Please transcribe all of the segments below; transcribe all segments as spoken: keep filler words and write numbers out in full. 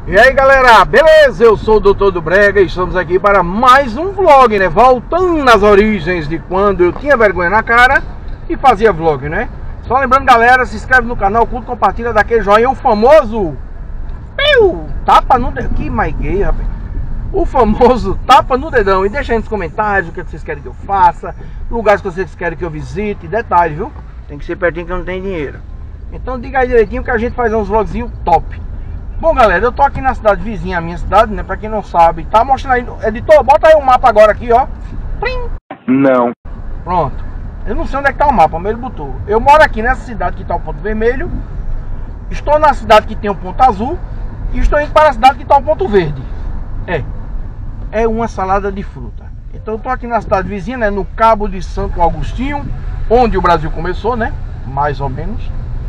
E aí galera, beleza? Eu sou o doutor do Brega e estamos aqui para mais um vlog, né? Voltando nas origens de quando eu tinha vergonha na cara e fazia vlog, né? Só lembrando galera, se inscreve no canal, curta, compartilha, daquele joinha, o famoso Piu, tapa no dedão. Que mais gay, rapaz. O famoso tapa no dedão. E deixa aí nos comentários o que vocês querem que eu faça, lugares que vocês querem que eu visite, detalhe, viu? Tem que ser pertinho que eu não tenho dinheiro. Então diga aí direitinho que a gente faz uns vlogzinhos top. Bom galera, eu tô aqui na cidade vizinha, a minha cidade, né? Pra quem não sabe, tá mostrando aí, editor, bota aí o mapa agora aqui, ó. Plim. Não. Pronto. Eu não sei onde é que tá o mapa, mas ele botou. Eu moro aqui nessa cidade que tá o ponto vermelho. Estou na cidade que tem o ponto azul. E estou indo para a cidade que tá o ponto verde. É. É uma salada de fruta. Então eu tô aqui na cidade vizinha, né? No Cabo de Santo Agostinho, onde o Brasil começou, né? Mais ou menos.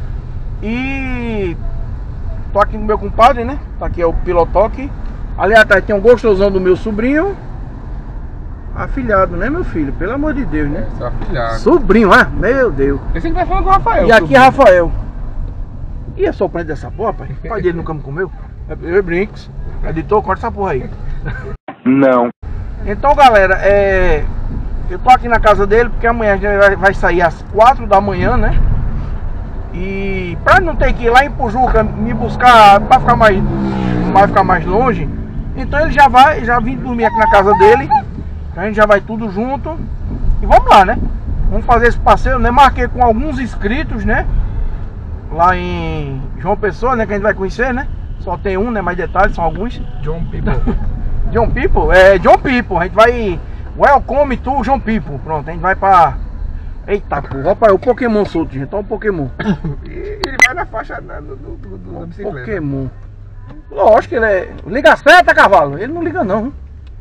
E tô aqui com meu compadre, né? Tá aqui é o pilotoque. Ali atrás tem um gostosão do meu sobrinho. Afilhado, né, meu filho? Pelo amor de Deus, né? É, afilhado. Sobrinho, ah, meu Deus. Esse que vai falando com o Rafael. E aqui é Rafael. E é só prender dessa porra, pai? O pai dele nunca me comeu? Eu brinco. Editor, corta essa porra aí. Não. Então, galera, é... eu tô aqui na casa dele porque amanhã a gente vai sair às quatro da manhã, né? E pra não ter que ir lá em Pujuca me buscar, pra ficar mais, vai ficar mais longe, então ele já vai, já vim dormir aqui na casa dele. A gente já vai tudo junto. E vamos lá, né? Vamos fazer esse passeio, né? Marquei com alguns inscritos, né? Lá em João Pessoa, né? Que a gente vai conhecer, né? Só tem um, né? Mais detalhes, são alguns. John People. John People? É, John People. A gente vai... Welcome to John People. Pronto, a gente vai pra... Eita porra, rapaz, o Pokémon solto, gente. Olha o Pokémon. Ele vai na faixa da, do, do, do, da bicicleta. Pokémon. Lógico que ele é... Liga a seta, cavalo. Ele não liga não.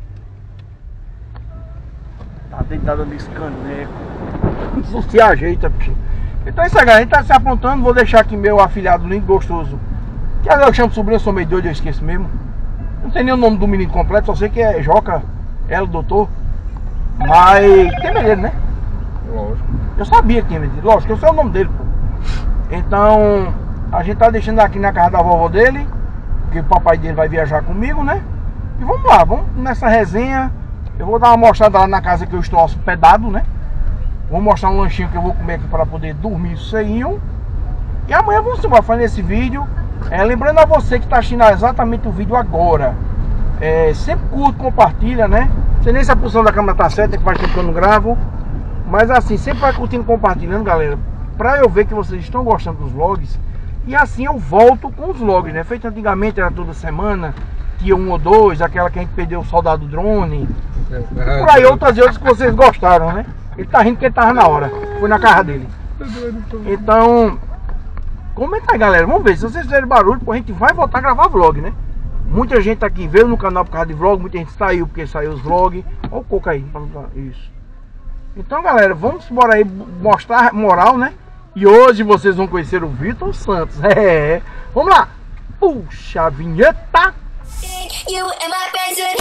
Tá deitado nesse caneco. Não se ajeita, bicho. Então é isso aí, galera. A gente tá se aprontando. Vou deixar aqui meu afilhado lindo, gostoso. Que eu chamo de sobrinho, eu sou meio doido, eu esqueço mesmo. Não tem nem o nome do menino completo, só sei que é Joca, ela, doutor. Mas tem menino, né? Lógico. Eu sabia que tinha menino, lógico, eu sei o nome dele, pô. Então, a gente tá deixando aqui na casa da vovó dele, porque o papai dele vai viajar comigo, né? E vamos lá, vamos nessa resenha. Eu vou dar uma mostrada lá na casa que eu estou hospedado, né? Vou mostrar um lanchinho que eu vou comer aqui para poder dormir ceinho. E amanhã vamos embora fazer esse vídeo. É, lembrando a você que está assistindo exatamente o vídeo agora, é, sempre curte, compartilha, né? Não sei nem se a posição da câmera tá certa, que faz tempo que eu não gravo. Mas assim, sempre vai curtindo, compartilhando, galera, pra eu ver que vocês estão gostando dos vlogs. E assim eu volto com os vlogs, né? Feito antigamente, era toda semana, tinha um ou dois, aquela que a gente perdeu o soldado drone. É, por aí outras e outras que vocês gostaram, né? Ele tá rindo porque ele tava na hora, foi na casa dele. Então, comenta aí, galera, vamos ver, se vocês fizerem barulho, a gente vai voltar a gravar vlog, né? Muita gente aqui veio no canal por causa de vlog, muita gente saiu porque saiu os vlogs. Olha o coco aí, isso. Então, galera, vamos embora aí mostrar moral, né? E hoje vocês vão conhecer o Vitor Santos. É, vamos lá. Puxa a vinheta. You and my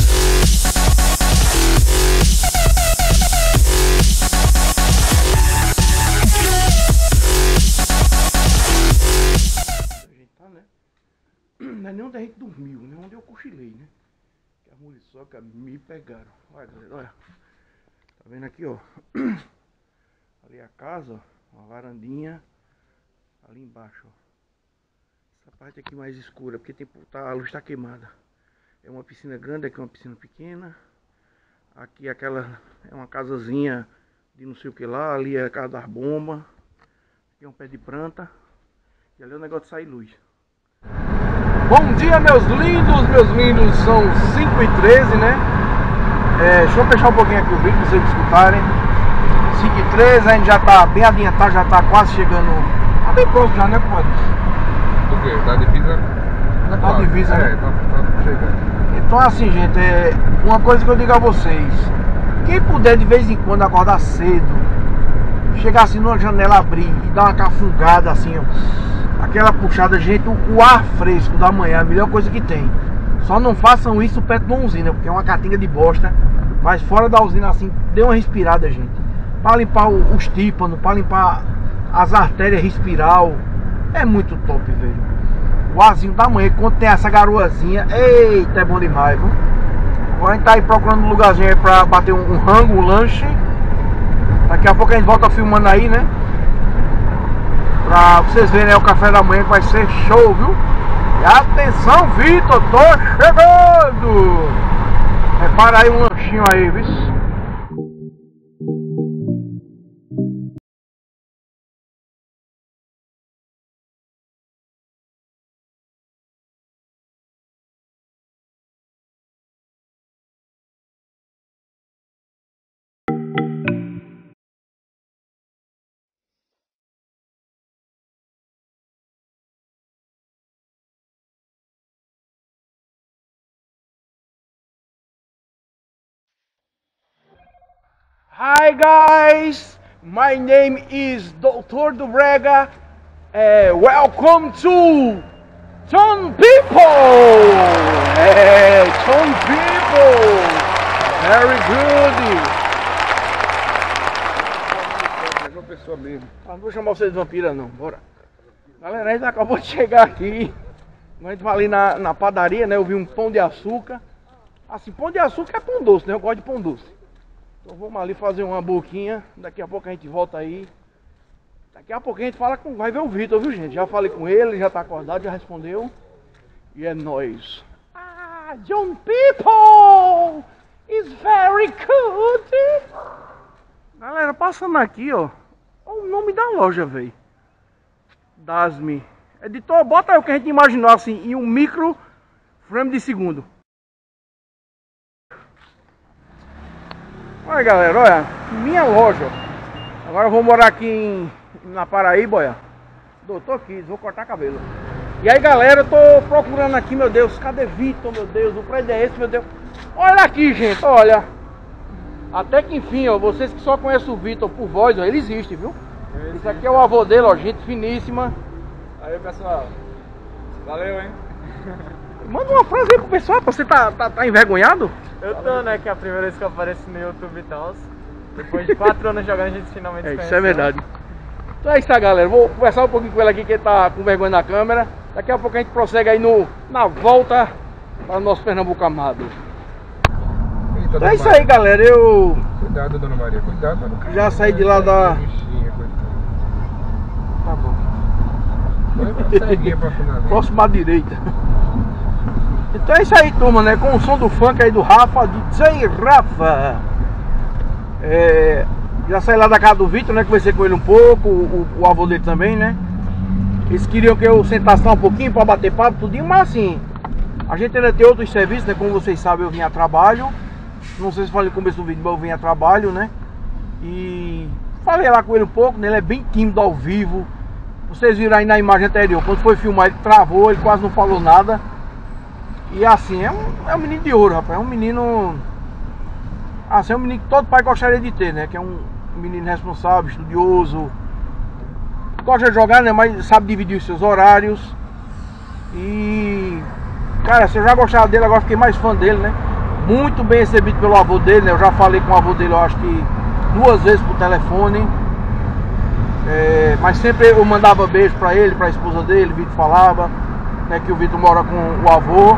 não é nem onde a gente dormiu, nem onde eu cochilei, né? Que a muriçoca me pegaram. Olha, galera, olha. Tá vendo aqui, ó? Ali a casa, ó. Uma varandinha. Ali embaixo, ó. Essa parte aqui mais escura, porque tem, tá, a luz tá queimada. É uma piscina grande, aqui é uma piscina pequena. Aqui aquela é uma casazinha de não sei o que lá. Ali é a casa das bombas. Aqui é um pé de planta. E ali é o negócio de sair luz. Bom dia, meus lindos, meus lindos. São cinco e treze, né? É, deixa eu fechar um pouquinho aqui o vídeo pra vocês escutarem. cinco e treze, a gente já tá bem adiantado, já tá quase chegando. Tá bem próximo já, né, compadre? Do que? Da divisa? Da tá divisa, é, né? Tá, tá chegando. Então assim, gente, é uma coisa que eu digo a vocês. Quem puder de vez em quando acordar cedo, chegar assim numa janela, abrir e dar uma cafungada assim, ó, aquela puxada, gente, o, o ar fresco da manhã é a melhor coisa que tem. Só não façam isso perto de uma usina, porque é uma catinga de bosta. Mas fora da usina assim, dê uma respirada, gente. Para limpar o, os tímpanos, para limpar as artérias respiral. É muito top, velho. o azinho da manhã, quando tem essa garoazinha, eita, é bom demais, viu? Agora a gente tá aí procurando um lugarzinho aí pra bater um, um rango, um lanche. Daqui a pouco a gente volta filmando aí, né? Pra vocês verem, né, o café da manhã que vai ser show, viu? E atenção, Vitor, tô chegando! Prepara aí um lanchinho aí, viu? Hi guys, my name is doutor Dubrega. Uh, welcome to John People. Hey, John People. Very good. É uma pessoa mesmo. Ah, não vou chamar vocês de vampira não, bora. Galera, a gente acabou de chegar aqui. A gente vai ali na, na padaria, né? Eu vi um pão de açúcar. Assim, pão de açúcar é pão doce, né? Eu gosto de pão doce. Então vamos ali fazer uma boquinha. Daqui a pouco a gente volta aí. Daqui a pouco a gente fala com... vai ver o Vitor, viu, gente? Já falei com ele, já tá acordado, já respondeu. E é nóis. Ah, John People is very good. Galera, passando aqui, ó. Olha o nome da loja, velho. Dasmi. Editor, bota aí o que a gente imaginou assim, em um micro frame de segundo. Olha, galera, olha, minha loja. Agora eu vou morar aqui em, na Paraíba, olha. Doutor Kids, vou cortar cabelo. E aí, galera, eu tô procurando aqui, meu Deus, cadê Vitor, meu Deus, o prédio é esse, meu Deus. Olha aqui, gente, olha. Até que enfim, ó, vocês que só conhecem o Vitor por voz, ó, ele existe, viu? É, isso aqui é o avô dele, ó, gente finíssima. Aí, pessoal, valeu, hein? Manda uma frase aí pro pessoal, você tá, tá, tá envergonhado? Eu tô, né, que é a primeira vez que eu apareço no YouTube e tal. Depois de quatro anos jogando, a gente finalmente se É, conheceu. isso é verdade. Então é isso aí, galera. Vou conversar um pouquinho com ele aqui, que ele tá com vergonha na câmera. Daqui a pouco a gente prossegue aí no, na volta para o nosso Pernambuco amado. Eita, Então é isso aí, galera. Eu Cuidado, dona Maria, cuidado pra não cair. já saí de lá da... Bichinha, coitada. Tá bom. Vai pra ceguinha pra finalizar. Próximo à direita. Então é isso aí, turma, né? Com o som do funk aí do Rafa, D J Rafa. É, já saí lá da casa do Vitor, né? Conversei com ele um pouco, o, o avô dele também, né? Eles queriam que eu sentasse lá um pouquinho pra bater papo, tudinho, mas assim, a gente ainda tem outros serviços, né? Como vocês sabem, eu vim a trabalho. Não sei se falei no começo do vídeo, mas eu vim a trabalho, né? E falei lá com ele um pouco, né? Ele é bem tímido ao vivo. Vocês viram aí na imagem anterior, quando foi filmar ele travou, ele quase não falou nada. E assim, é um, é um menino de ouro, rapaz, é um menino... Assim, é um menino que todo pai gostaria de ter, né? Que é um menino responsável, estudioso. Gosta de jogar, né? Mas sabe dividir os seus horários. E... Cara, se eu já gostava dele, agora fiquei mais fã dele, né? Muito bem recebido pelo avô dele, né? Eu já falei com o avô dele, eu acho que duas vezes por telefone. É, mas sempre eu mandava beijo pra ele, pra esposa dele, o Vitor falava, né, que o Vitor mora com o avô.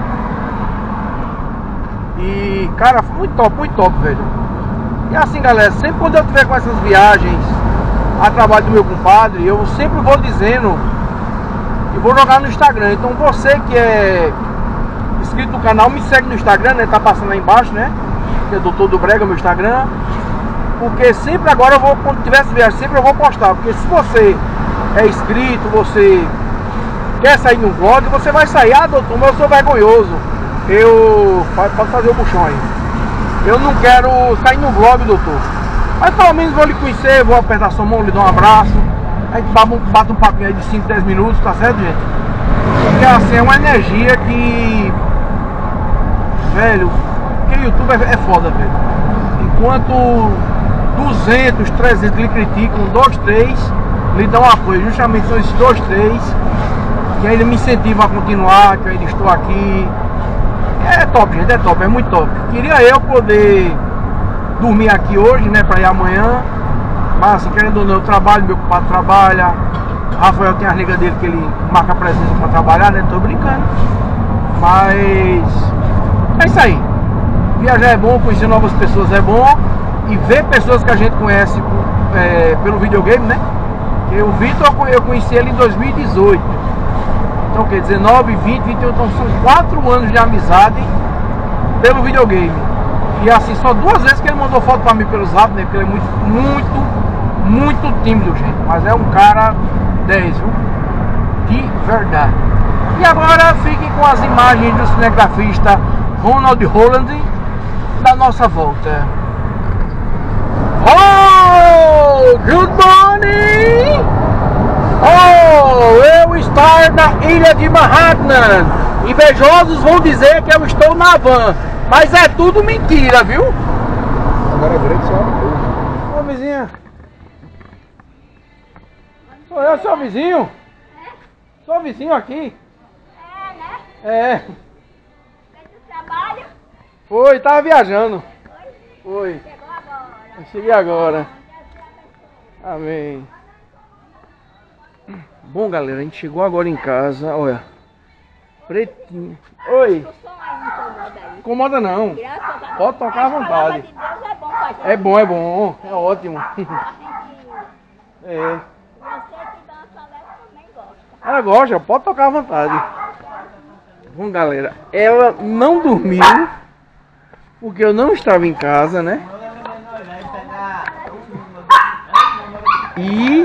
E, cara, muito top, muito top, velho. E assim, galera, sempre quando eu tiver com essas viagens a trabalho do meu compadre, eu sempre vou dizendo e vou jogar no Instagram. Então você que é inscrito no canal, me segue no Instagram, né, tá passando aí embaixo, né, que é doutor Dubrega, meu Instagram. Porque sempre agora eu vou, quando tiver essa viagem, sempre eu vou postar. Porque se você é inscrito, você quer sair no vlog, você vai sair. Ah, doutor, mas eu sou vergonhoso. Eu... Pode fazer o buchão aí. Eu não quero sair no vlog, doutor. Mas pelo menos vou lhe conhecer, vou apertar sua mão, lhe dar um abraço. A gente bate um papinho aí de cinco, dez minutos, tá certo, gente? Porque assim, é uma energia que... Velho, porque o YouTube é, é foda, velho. Enquanto duzentos, trezentos lhe criticam, dois, três lhe dão apoio. Justamente são esses dois, três que ainda me incentivam a continuar, que eu ainda estou aqui. É top, gente, é top, é muito top. Queria eu poder dormir aqui hoje, né, pra ir amanhã. Mas assim, querendo ou não, eu trabalho, meu compadre trabalha. Rafael tem as negas dele que ele marca presença pra trabalhar, né? Tô brincando. Mas é isso aí. Viajar é bom, conhecer novas pessoas é bom. E ver pessoas que a gente conhece é, pelo videogame, né? Que o Vitor eu conheci ele em dois mil e dezoito. Então quer dizer, dezenove, vinte, vinte e um, então são quatro anos de amizade pelo videogame. E assim, só duas vezes que ele mandou foto pra mim pelo zap, né? Porque ele é muito, muito, muito tímido, gente. Mas é um cara dez, viu? De verdade. E agora fiquem com as imagens do cinegrafista Ronald Holland da nossa volta. Oh, good morning! Oh, eu estou na ilha de Manhattan. Invejosos vão dizer que eu estou na van, mas é tudo mentira, viu? Agora é grande só. Ô vizinha. Sou eu, seu vizinho? Sou vizinho aqui. É, né? É. Fez o trabalho? Foi, tava viajando. Foi? Foi. Chegou agora. Eu cheguei agora. Amém. Bom, galera, a gente chegou agora em casa. Olha. Pretinho. Oi. O som aí incomoda aí. Incomoda não. Graças a Deus. Pode tocar à A palavra vontade. de Deus é bom pra gente. É bom, é bom. É ótimo. A gente... É. Você que dança leve também gosta. Ela gosta, pode tocar à vontade. Bom, galera, ela não dormiu porque eu não estava em casa, né? E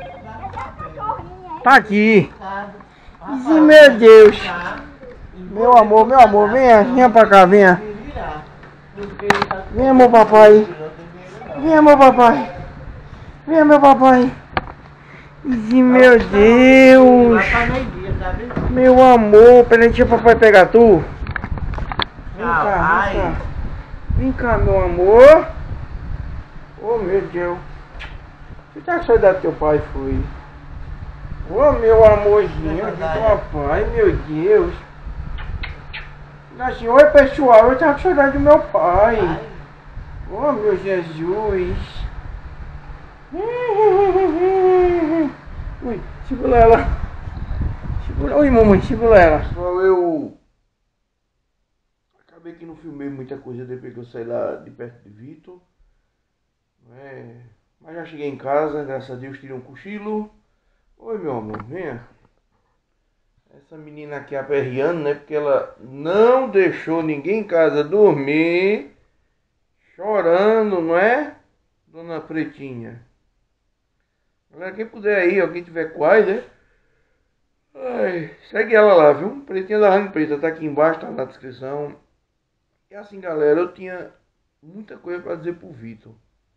tá aqui. E, meu Deus. Meu amor, meu amor, venha, venha pra cá, venha. Venha, meu papai. Venha, meu papai. Venha, meu papai. E, meu Deus. Meu amor, peraí, deixa o papai pegar tu. Vem cá, vem cá. Vem cá, meu amor. Oh, meu Deus. Você tá com saudade do teu pai, foi? Oh, meu amorzinho de papai, meu Deus. Assim, oi, pessoal, eu tava com saudade do meu pai. Oh, meu Jesus. Ui, segura ela. Segura. Oi, mamãe, segura ela. Pessoal, eu acabei que não filmei muita coisa depois que eu saí lá de perto de Vitor. É, mas já cheguei em casa, graças a Deus, tirei um cochilo. Oi, meu amor, venha. Essa menina aqui aperreando, né? Porque ela não deixou ninguém em casa dormir. Chorando, não é? Dona Pretinha. Galera, quem puder aí, alguém tiver quais, né? Ai, segue ela lá, viu? Pretinha da Rangue Preta, tá aqui embaixo, tá na descrição. E assim, galera, eu tinha muita coisa pra dizer pro Vitor.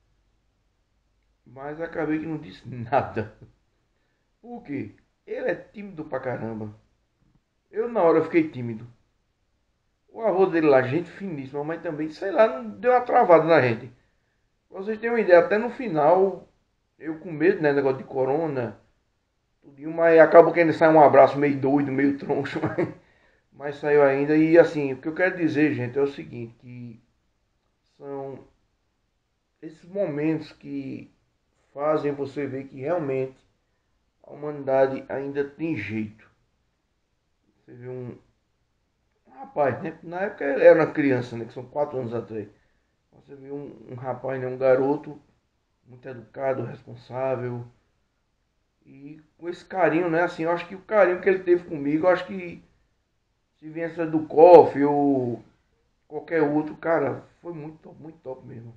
Mas acabei que não disse nada. Por quê? Ele é tímido pra caramba. Eu na hora fiquei tímido. O avô dele lá, gente finíssima, mas também, sei lá, não deu uma travada na gente. Pra vocês terem uma ideia, até no final, eu com medo, né, negócio de corona, tudinho, mas acabou que ainda saiu um abraço meio doido, meio troncho, mas, mas saiu ainda. E assim, o que eu quero dizer, gente, é o seguinte, que são esses momentos que fazem você ver que realmente a humanidade ainda tem jeito. Você vê um, um rapaz, né? Na época ele era uma criança, né? Que são quatro anos atrás. Você vê um, um rapaz, né? Um garoto muito educado, responsável. E com esse carinho, né? Assim, eu acho que o carinho que ele teve comigo, eu acho que se viesse do Koff ou qualquer outro, cara, foi muito top, muito top mesmo.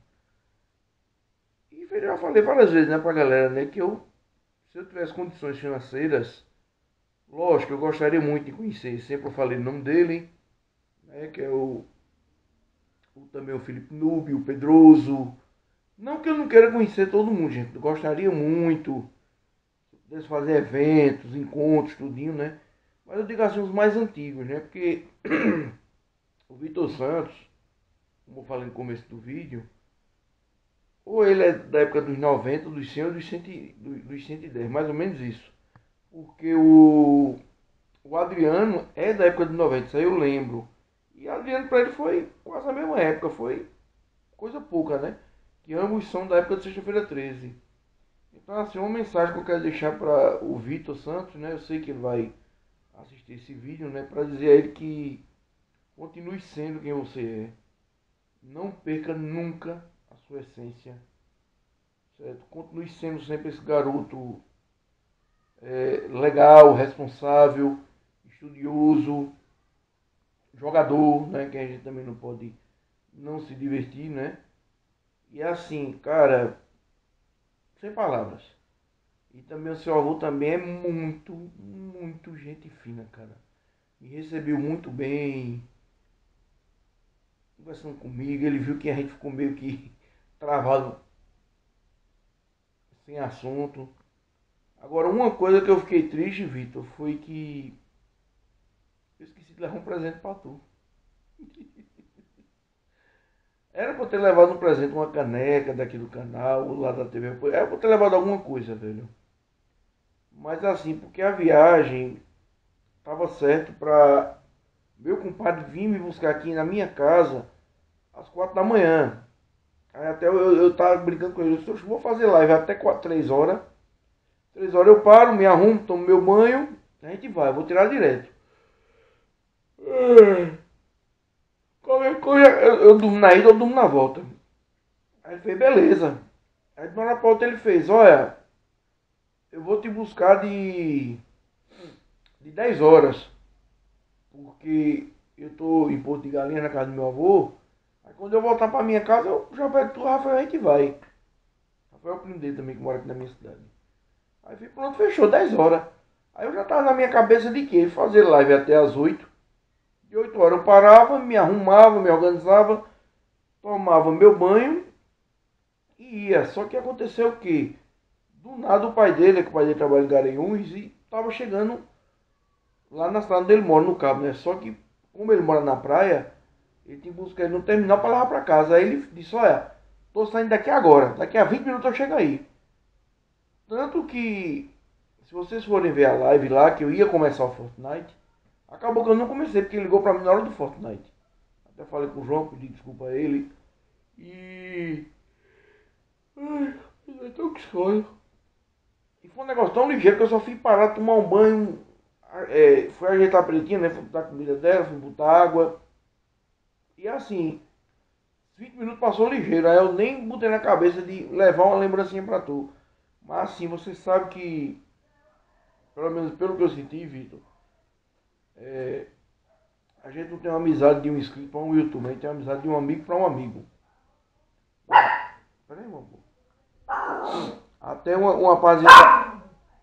E eu já falei várias vezes, né, pra galera, né? Que eu, se eu tivesse condições financeiras, lógico, eu gostaria muito de conhecer. Sempre eu falei o nome dele, né? Que é o, o também o Felipe Nubio, o Pedroso. Não que eu não queira conhecer todo mundo, gente. Eu gostaria muito de fazer eventos, encontros, tudinho, né? Mas eu digo assim, os mais antigos, né? Porque o Vitor Santos, como eu falei no começo do vídeo, ou ele é da época dos noventa, dos cem ou dos, cento, dos cento e dez, mais ou menos isso. Porque o, o Adriano é da época de noventa, isso aí eu lembro. E o Adriano para ele foi quase a mesma época, foi coisa pouca, né? Que ambos são da época de Sexta-feira treze. Então, assim, uma mensagem que eu quero deixar para o Vitor Santos, né? Eu sei que ele vai assistir esse vídeo, né? Para dizer a ele que continue sendo quem você é. Não perca nunca a sua essência, certo? Continue sendo sempre esse garoto é, legal, responsável, estudioso, jogador, né? Que a gente também não pode não se divertir, né? E assim, cara, sem palavras. E também o seu avô também é muito, muito gente fina, cara. Me recebeu muito bem, conversando comigo. Ele viu que a gente ficou meio que travado, sem assunto. Agora, uma coisa que eu fiquei triste, Vitor, foi que eu esqueci de levar um presente pra tu. Era pra eu ter levado um presente, uma caneca daqui do canal, lá da T V. Era pra eu ter levado alguma coisa, velho. Mas assim, porque a viagem tava certo pra meu compadre vir me buscar aqui na minha casa às quatro da manhã. Aí até eu, eu, eu tava brincando com ele, eu disse, "Oxe, vou fazer live até quatro, três horas. Três horas eu paro, me arrumo, tomo meu banho, a gente vai, vou tirar direto. Qualquer coisa, eu, eu durmo na ida, eu durmo na volta. Aí ele fez, beleza. Aí de uma hora pra outra ele fez, olha, eu vou te buscar de, de dez horas. Porque eu tô em Porto de Galinha, na casa do meu avô. Aí quando eu voltar pra minha casa, eu já pego tu, Rafael, a gente vai. Rafael é o primo dele também, que mora aqui na minha cidade. Aí fui, pronto, fechou, dez horas. Aí eu já tava na minha cabeça de quê? Fazer live até as oito. De oito horas eu parava, me arrumava, me organizava, tomava meu banho e ia. Só que aconteceu o quê? Do nada o pai dele, que o pai dele trabalha em Garanhuns, e tava chegando lá na cidade onde ele mora, no Cabo, né? Só que, como ele mora na praia, ele tinha que buscar ele no terminal para levar para casa. Aí ele disse, olha, tô saindo daqui agora, daqui a vinte minutos eu chego aí. Tanto que, se vocês forem ver a live lá, que eu ia começar o Fortnite, acabou que eu não comecei, porque ele ligou pra mim na hora do Fortnite. Até falei com o João, pedi desculpa a ele. E... ai, eu tô com sono. E foi um negócio tão ligeiro que eu só fui parar, tomar um banho, é, fui ajeitar a pretinha, né? Fui botar a comida dela, fui botar água. E assim, vinte minutos passou ligeiro, aí eu nem botei na cabeça de levar uma lembrancinha pra tu. Mas assim, você sabe que, pelo menos pelo que eu senti, Vitor, é, a gente não tem uma amizade de um inscrito para um youtuber, a gente tem uma amizade de um amigo para um amigo. Peraí, meu amor. Até uma, uma rapaziada.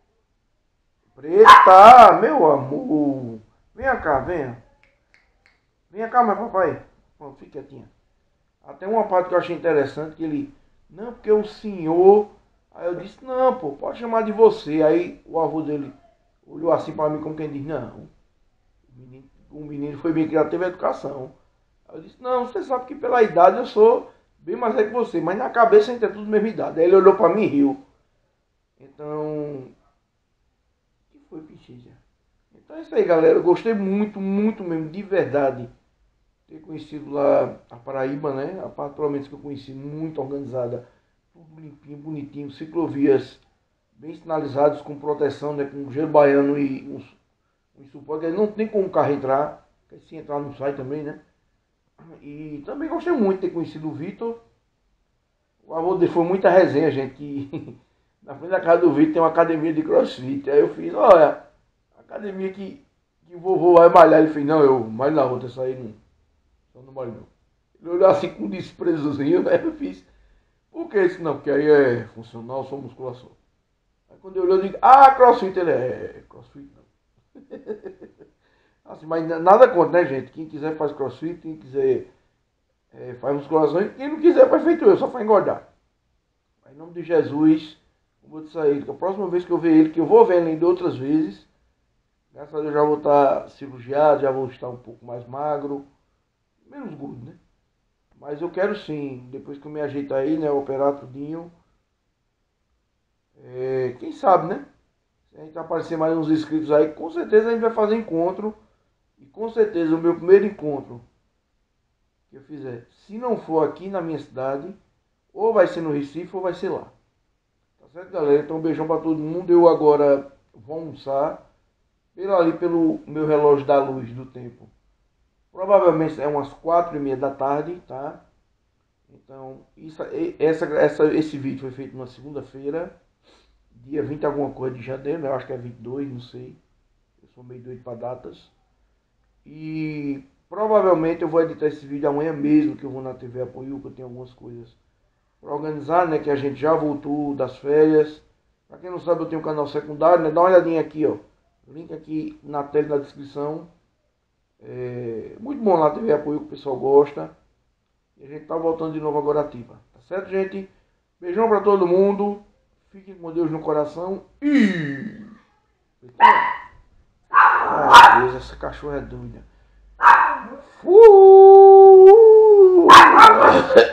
Preta, meu amor. Venha cá, venha. Venha cá, meu papai. Pronto, fique quietinha. Até uma parte que eu achei interessante, que ele... não, porque o senhor... Aí eu disse, não, pô, pode chamar de você. Aí o avô dele olhou assim para mim como quem diz, não. O menino, o menino foi bem criado, teve educação. Aí eu disse, não, você sabe que pela idade eu sou bem mais velho que você, mas na cabeça a gente é tudo mesma idade. Aí ele olhou para mim e riu. Então... o que foi, Pichicha? Então é isso aí, galera. Eu gostei muito, muito mesmo, de verdade, ter conhecido lá a Paraíba, né? A particularmente que eu conheci, muito organizada, tudo limpinho, bonitinho, ciclovias bem sinalizadas, com proteção, né? Com gelo baiano e uns, uns suportes. Não tem como o carro entrar, se entrar não sai também, né? E também gostei muito de ter conhecido o Vitor. O avô dele foi muita resenha, gente, que na frente da casa do Vitor tem uma academia de crossfit. Aí eu fiz, olha, academia que, que o vovô vai malhar. Ele fez, não, eu malho na outra, essa aí não, eu não malho não. Ele olhou assim com desprezozinho, né? Eu fiz, por que isso não? Porque aí é funcional, só musculação. Aí quando eu olhei, eu digo, ah, crossfit, ele é, crossfit não. Assim, mas nada contra, né, gente? Quem quiser faz crossfit, quem quiser é, faz musculação, e quem não quiser faz feito eu, só faz engordar. Mas em nome de Jesus, eu vou te sair, que a próxima vez que eu ver ele, que eu vou ver ele ainda outras vezes, graças a Deus já vou estar cirurgiado, já vou estar um pouco mais magro, menos gordo, né? Mas eu quero sim, depois que eu me ajeitar aí, né, operar tudinho, é, quem sabe, né? Se a gente aparecer mais uns inscritos aí, com certeza a gente vai fazer encontro. E com certeza o meu primeiro encontro que eu fizer, se não for aqui na minha cidade, ou vai ser no Recife ou vai ser lá. Tá certo, galera? Então um beijão pra todo mundo. Eu agora vou almoçar. Pelo ali, pelo meu relógio da luz do tempo. Provavelmente é umas quatro e meia da tarde, tá? Então, isso, essa, essa, esse vídeo foi feito na segunda-feira, dia vinte alguma coisa de janeiro, né? Eu acho que é vinte e dois, não sei. Eu sou meio doido para datas. E provavelmente eu vou editar esse vídeo amanhã mesmo, que eu vou na T V Apoio, que eu tenho algumas coisas para organizar, né? Que a gente já voltou das férias. Para quem não sabe, eu tenho um canal secundário, né? Dá uma olhadinha aqui, ó. Link aqui na tela, na descrição. É muito bom lá, T V Apoio, que o pessoal gosta. E a gente tá voltando de novo agora ativa. Tá certo, gente? Beijão pra todo mundo. Fiquem com Deus no coração. E... Ai, Deus, essa cachorra é doida. Uh!